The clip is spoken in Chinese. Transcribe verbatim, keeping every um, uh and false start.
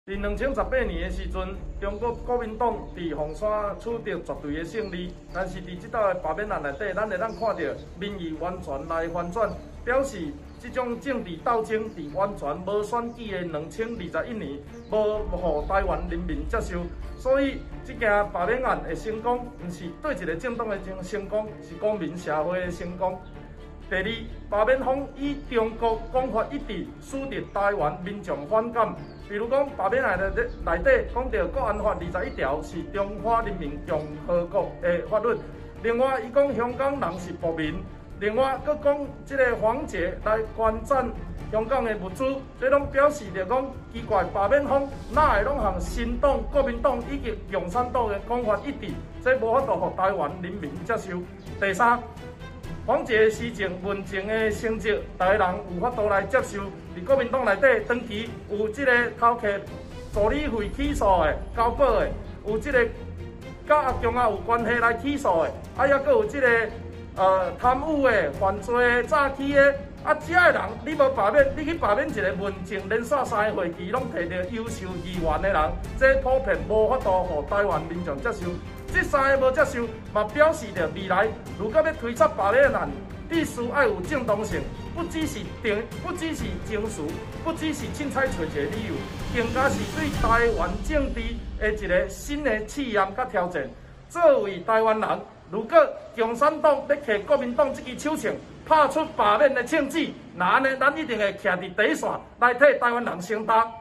伫两千十八年的时阵，中国国民党伫凤山取得绝对的胜利，但是伫即道的罢免案内底，咱会当看到民意完全来翻转，表示即种政治斗争伫完全无选举的两千二十一年，无互台湾人民接受。所以，即件罢免案的成功，毋是对一个政党的成功，是公民社会的成功。第二，罢免方以中国讲法一致，使得台湾民众反感。比如讲，罢免案内内底讲到国安法二十一条是中华人民共和国的法律，另外伊讲香港人是国民，另外佫讲即个黄杰来捐赠香港的物资，这拢表示着讲奇怪，罢免方哪会拢向新党、国民党以及共产党的讲法一致，这无法度互台湾人民接受。第三，黄杰施政文政的成绩，大家人有法度来接受。伫国民党内底，长期有即个偷客助理费起诉的、交保的，有即个甲阿强啊有关系来起诉的，啊，抑佫有即个呃贪污的、犯罪的、诈欺的，啊，遮个人你无罢免，你去罢免一个文政连续三个会期拢摕到优秀议员的人，这普遍无法度互台湾民众接受。这三个无接受，嘛表示着未来如果要推出罢免案，必须要有正当性，不只是定，不只是情绪，不只是凊彩找一个理由，更加是对台湾政治的一个新的试验甲挑战。作为台湾人，如果共产党要摕国民党这支手枪，拍出罢免的枪指，那安尼咱一定会徛伫第一线来替台湾人承担。